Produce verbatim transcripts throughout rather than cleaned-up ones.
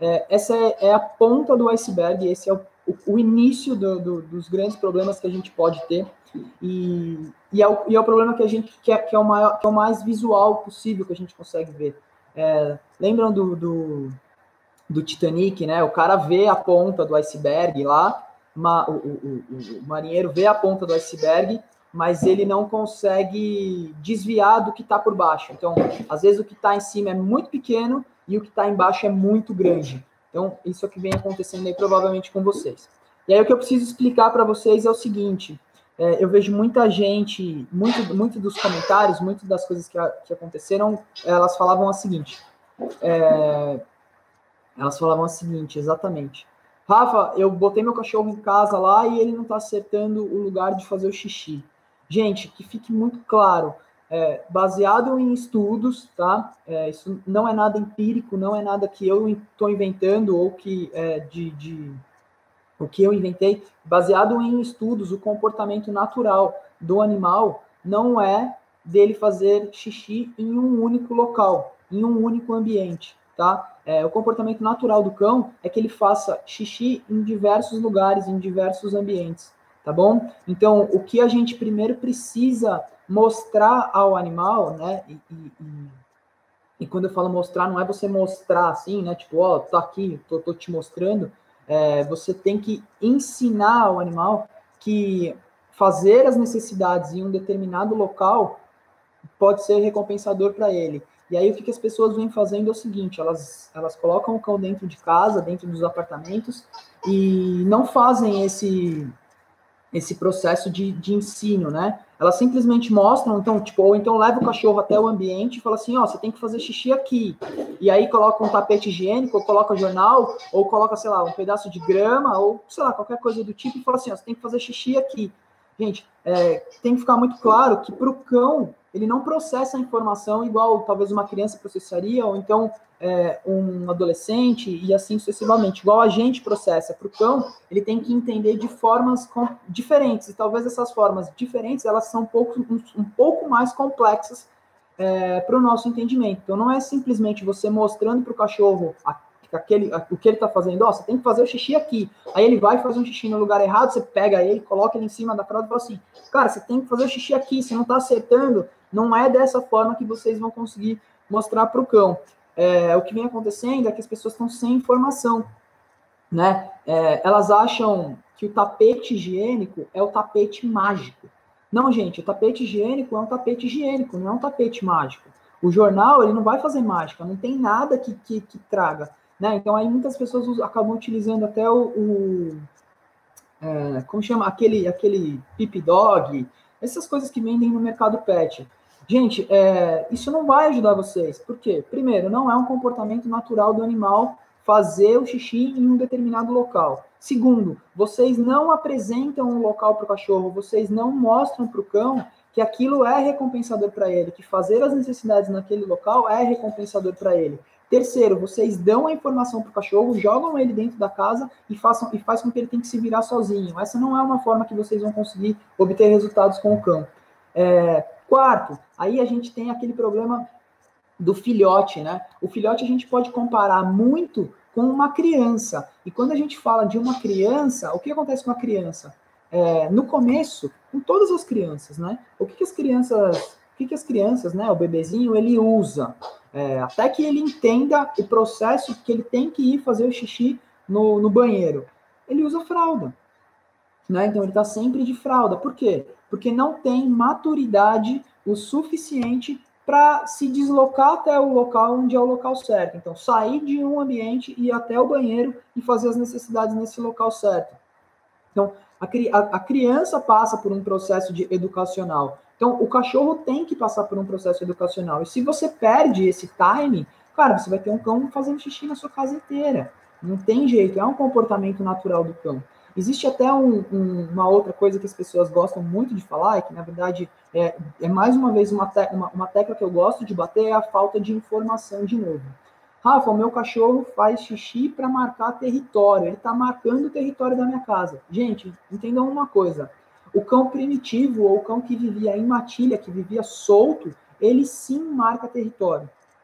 é, essa é, é a ponta do iceberg, esse é o, o, o início do, do, dos grandes problemas que a gente pode ter, e, e, é, o, e é o problema que a gente que é, que é, o maior, que é o mais visual possível que a gente consegue ver. É, lembram do, do, do Titanic, né? O cara vê a ponta do iceberg lá, uma, o, o, o, o marinheiro vê a ponta do iceberg, mas ele não consegue desviar do que está por baixo. Então, às vezes o que está em cima é muito pequeno e o que está embaixo é muito grande. Então, isso é o que vem acontecendo aí provavelmente com vocês. E aí o que eu preciso explicar para vocês é o seguinte, é, eu vejo muita gente, muito, muito dos comentários, muitas das coisas que, a, que aconteceram, elas falavam a seguinte, é, elas falavam o seguinte, exatamente. Rafa, eu botei meu cachorro em casa lá e ele não está acertando o lugar de fazer o xixi. Gente, que fique muito claro, é, baseado em estudos, tá? É, isso não é nada empírico, não é nada que eu estou inventando ou que é, de, de o que eu inventei. Baseado em estudos, o comportamento natural do animal não é dele fazer xixi em um único local, em um único ambiente, tá? É, o comportamento natural do cão é que ele faça xixi em diversos lugares, em diversos ambientes, tá bom? Então, o que a gente primeiro precisa mostrar ao animal, né? E, e, e, e quando eu falo mostrar, não é você mostrar assim, né? Tipo, ó, tá aqui, tô, tô te mostrando. É, você tem que ensinar ao animal que fazer as necessidades em um determinado local pode ser recompensador para ele. E aí o que, que as pessoas vêm fazendo é o seguinte, elas, elas colocam o cão dentro de casa, dentro dos apartamentos, e não fazem esse, esse processo de, de ensino, né? Elas simplesmente mostram, então, tipo, ou então leva o cachorro até o ambiente e fala assim, ó, você tem que fazer xixi aqui. E aí coloca um tapete higiênico, ou coloca jornal, ou coloca, sei lá, um pedaço de grama, ou, sei lá, qualquer coisa do tipo, e fala assim, ó, você tem que fazer xixi aqui. Gente, é, tem que ficar muito claro que para o cão, ele não processa a informação igual talvez uma criança processaria, ou então é, um adolescente, e assim sucessivamente. Igual a gente processa. Para o cão, ele tem que entender de formas diferentes, e talvez essas formas diferentes, elas são um pouco, um, um pouco mais complexas é, para o nosso entendimento. Então, não é simplesmente você mostrando para o cachorro a, aquele, a, o que ele está fazendo, ó, oh, você tem que fazer o xixi aqui. Aí ele vai fazer um xixi no lugar errado, você pega ele, coloca ele em cima da fralda e fala assim, cara, você tem que fazer o xixi aqui, você não está acertando, não é dessa forma que vocês vão conseguir mostrar para o cão. É, o que vem acontecendo é que as pessoas estão sem informação, né? É, elas acham que o tapete higiênico é o tapete mágico. Não, gente, o tapete higiênico é um tapete higiênico, não é um tapete mágico. O jornal, ele não vai fazer mágica, não tem nada que, que, que traga, né? Então, aí muitas pessoas acabam utilizando até o, o é, como chama? Aquele, aquele Pip Dog, essas coisas que vendem no mercado pet. Gente, é, isso não vai ajudar vocês. Por quê? Primeiro, não é um comportamento natural do animal fazer o xixi em um determinado local. Segundo, vocês não apresentam um local para o cachorro, vocês não mostram para o cão que aquilo é recompensador para ele, que fazer as necessidades naquele local é recompensador para ele. Terceiro, vocês dão a informação para o cachorro, jogam ele dentro da casa e, façam, e faz com que ele tenha que se virar sozinho. Essa não é uma forma que vocês vão conseguir obter resultados com o cão. É, quarto, aí a gente tem aquele problema do filhote, né? O filhote a gente pode comparar muito com uma criança. E quando a gente fala de uma criança, o que acontece com a criança? É, no começo, com todas as crianças, né? O que, que as crianças, o que, que as crianças, né? O bebezinho, ele usa é, até que ele entenda o processo que ele tem que ir fazer o xixi no, no banheiro. Ele usa fralda, né? Então ele está sempre de fralda. Por quê? Porque não tem maturidade o suficiente para se deslocar até o local onde é o local certo. Então, sair de um ambiente e ir até o banheiro e fazer as necessidades nesse local certo. Então, a, a, a criança passa por um processo de educacional. Então, o cachorro tem que passar por um processo educacional. E se você perde esse time, cara, você vai ter um cão fazendo xixi na sua casa inteira. Não tem jeito, é um comportamento natural do cão. Existe até um, um, uma outra coisa que as pessoas gostam muito de falar, e que, na verdade, é, é mais uma vez uma, te, uma, uma tecla que eu gosto de bater, é a falta de informação de novo. Rafa, o meu cachorro faz xixi para marcar território, ele está marcando o território da minha casa. Gente, entendam uma coisa, o cão primitivo, ou o cão que vivia em matilha, que vivia solto, ele sim marca território.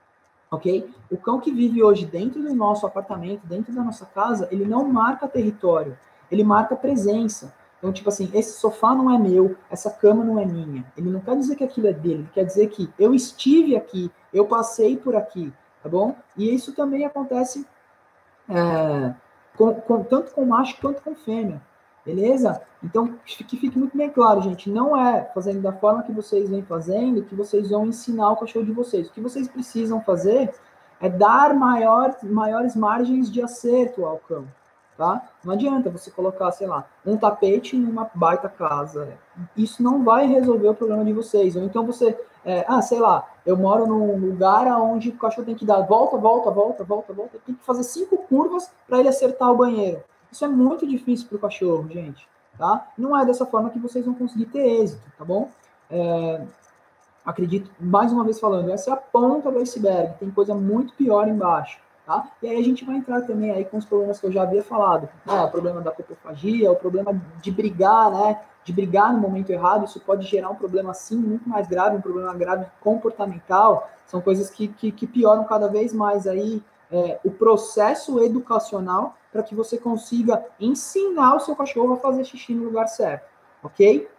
ok? O cão que vive hoje dentro do nosso apartamento, dentro da nossa casa, ele não marca território, ele marca presença. Então, tipo assim, esse sofá não é meu, essa cama não é minha. Ele não quer dizer que aquilo é dele, ele quer dizer que eu estive aqui, eu passei por aqui, tá bom? E isso também acontece é, com, com, tanto com macho quanto com fêmea, beleza? Então, que fique muito bem claro, gente, não é fazendo da forma que vocês vêm fazendo que vocês vão ensinar o cachorro de vocês. O que vocês precisam fazer é dar maior, maiores margens de acerto ao cão, tá? Não adianta você colocar, sei lá, um tapete numa baita casa. Isso não vai resolver o problema de vocês. Ou então você, é, ah, sei lá, eu moro num lugar onde o cachorro tem que dar volta, volta, volta, volta, volta, tem que fazer cinco curvas para ele acertar o banheiro. Isso é muito difícil para o cachorro, gente, tá? Não é dessa forma que vocês vão conseguir ter êxito, tá bom? É, acredito, mais uma vez falando, essa é a ponta do iceberg, tem coisa muito pior embaixo, tá? E aí a gente vai entrar também aí com os problemas que eu já havia falado, né? O problema da copofagia, o problema de brigar, né? De brigar no momento errado, isso pode gerar um problema, sim, muito mais grave, um problema grave comportamental, são coisas que, que, que pioram cada vez mais aí é, o processo educacional para que você consiga ensinar o seu cachorro a fazer xixi no lugar certo, ok?